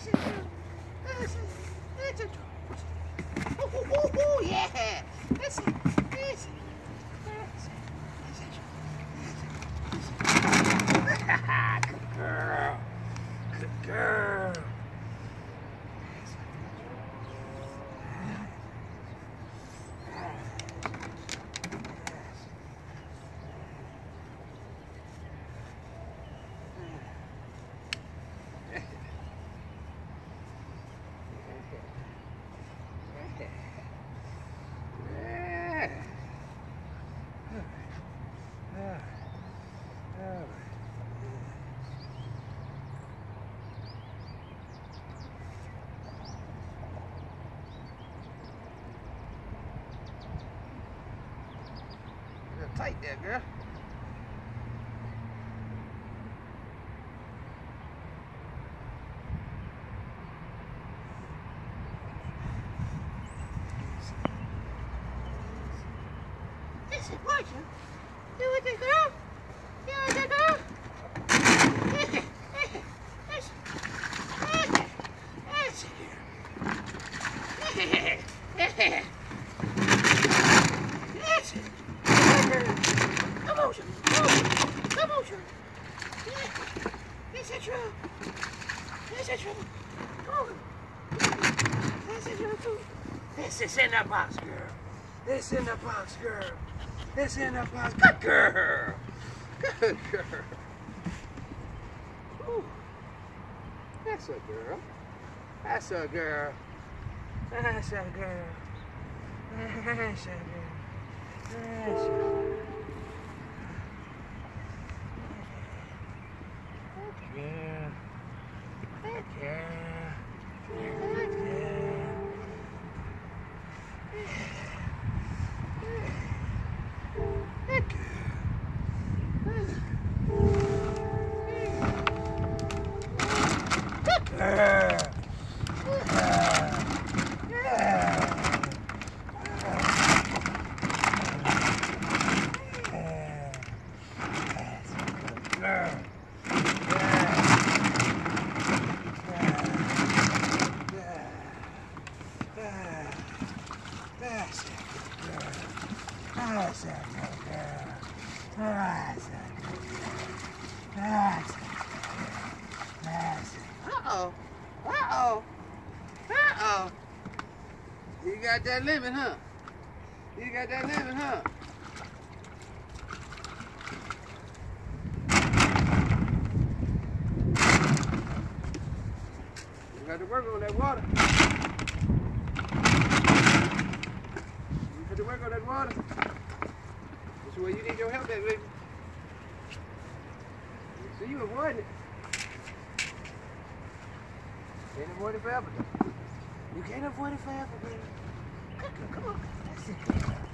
That's it. That's it. Oh, yeah. That's it. That's it. Good girl. Good girl. Tight there, girl. This is what you do with the girl. You with the girl. That's it. Come on, sir. Come on, sir. That's it, trouble. That's it, trouble. Come on. That's it, trouble. This is in the box, girl. This in the box, girl. This in the box. Good girl. Good girl. Ooh. That's a girl. That's a girl. That's a girl. That's a girl. That's a girl. Yeah. Yeah. Uh-oh. Uh-oh. Uh-oh. You got that lemon, huh? You got that lemon, huh? You got to work on that water. You got to work on that water. This is where you need your help at, baby. So you avoiding it. Can't avoid it forever. You can't avoid it forever, baby. Come on. That's it.